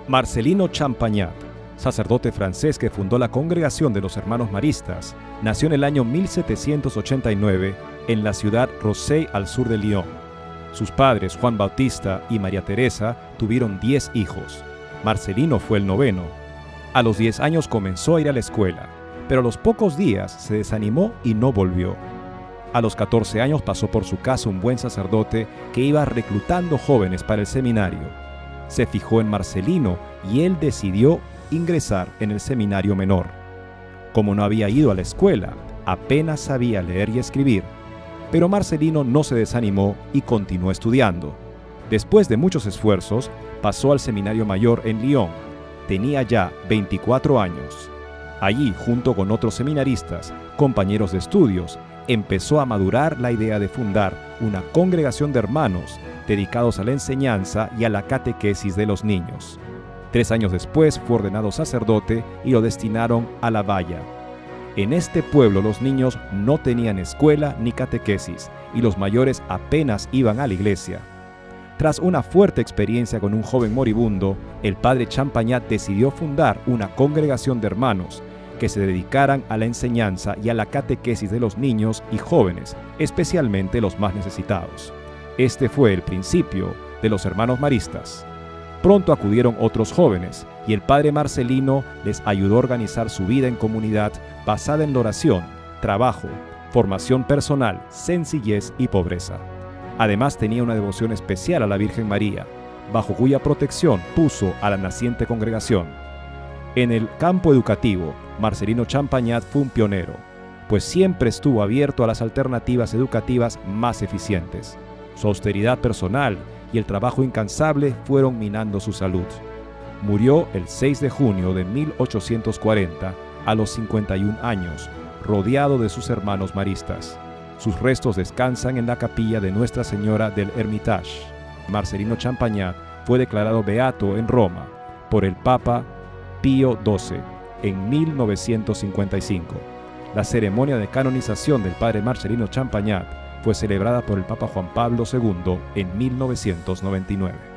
Marcelino Champagnat, sacerdote francés que fundó la Congregación de los Hermanos Maristas, nació en el año 1789 en la ciudad Rossey al sur de Lyon. Sus padres, Juan Bautista y María Teresa, tuvieron 10 hijos. Marcelino fue el noveno. A los 10 años comenzó a ir a la escuela, pero a los pocos días se desanimó y no volvió. A los 14 años pasó por su casa un buen sacerdote que iba reclutando jóvenes para el seminario. Se fijó en Marcelino y él decidió ingresar en el seminario menor. Como no había ido a la escuela, apenas sabía leer y escribir, pero Marcelino no se desanimó y continuó estudiando. Después de muchos esfuerzos, pasó al seminario mayor en Lyon. Tenía ya 24 años. Allí, junto con otros seminaristas, compañeros de estudios, empezó a madurar la idea de fundar una congregación de hermanos dedicados a la enseñanza y a la catequesis de los niños. 3 años después fue ordenado sacerdote y lo destinaron a La Valla. En este pueblo los niños no tenían escuela ni catequesis y los mayores apenas iban a la iglesia. Tras una fuerte experiencia con un joven moribundo, el padre Champagnat decidió fundar una congregación de hermanos que se dedicaran a la enseñanza y a la catequesis de los niños y jóvenes, especialmente los más necesitados. Este fue el principio de los Hermanos Maristas. Pronto acudieron otros jóvenes y el padre Marcelino les ayudó a organizar su vida en comunidad basada en la oración, trabajo, formación personal, sencillez y pobreza. Además tenía una devoción especial a la Virgen María, bajo cuya protección puso a la naciente congregación. En el campo educativo, Marcelino Champagnat fue un pionero, pues siempre estuvo abierto a las alternativas educativas más eficientes. Su austeridad personal y el trabajo incansable fueron minando su salud. Murió el 6 de junio de 1840 a los 51 años, rodeado de sus hermanos maristas. Sus restos descansan en la capilla de Nuestra Señora del Hermitage. Marcelino Champagnat fue declarado beato en Roma por el Papa Pío XII en 1955. La ceremonia de canonización del padre Marcelino Champagnat fue celebrada por el Papa Juan Pablo II en 1999.